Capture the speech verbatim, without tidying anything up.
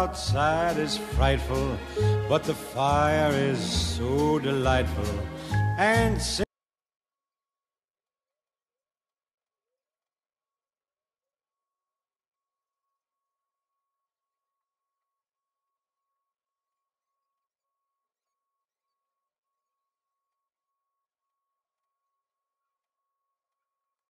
outside is frightful, but the fire is so delightful. And